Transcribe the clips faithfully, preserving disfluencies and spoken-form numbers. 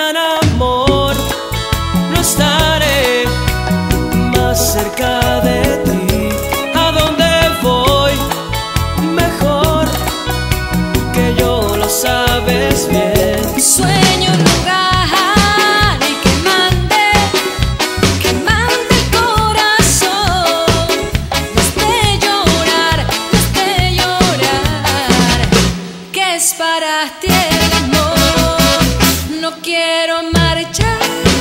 mañana, amor, no estaré más cerca de ti. ¿A dónde voy? Mejor que yo lo sabes bien. Sueño un lugar y que mande, que mande el corazón. Desde llorar, desde llorar, que es para ti el amor. No quiero marchar,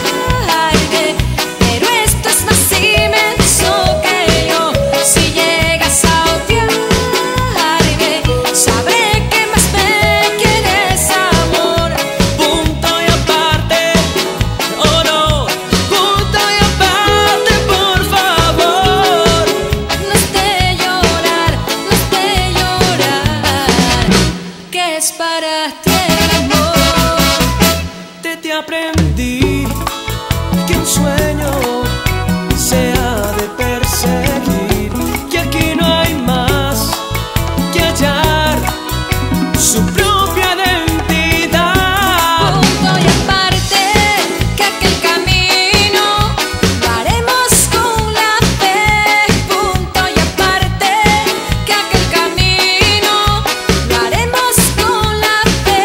pero esto es más inmenso que yo. Si llegas a odiarme, sabré que más me quieres, amor. Punto y aparte, oh no, punto y aparte, por favor. No es de llorar, no es de llorar, que es para ti el amor. De ti aprendí que un sueño se ha de perseguir, que aquí no hay más que hallar su propia identidad. Punto y aparte, que aquel camino lo haremos con la fe. Punto y aparte, que aquel camino lo haremos con la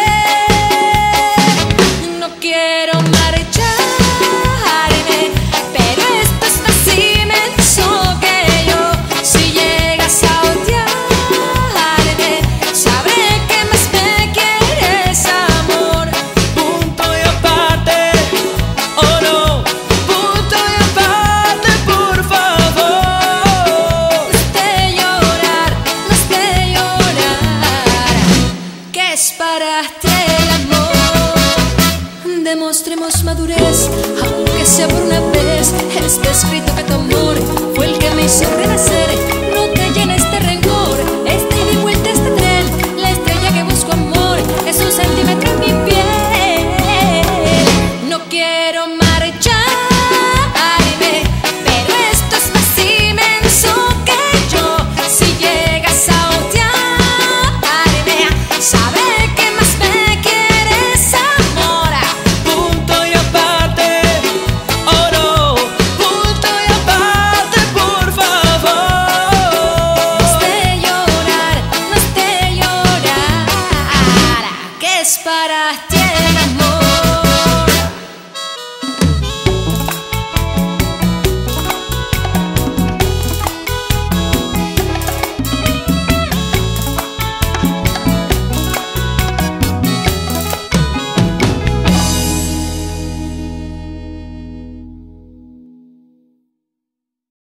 fe. No quiero marcharme, pero esto es más inmenso que yo. Si llegas a odiarme, sabré que más me quieres, amor. Punto y aparte, oh no, punto y aparte, por favor. No es de llorar, no es de llorar, que es para ti el amor. Demostremos madurez, aunque sea por una vez. Está escrito que tu amor fue el que me hizo renacer. No te llenes de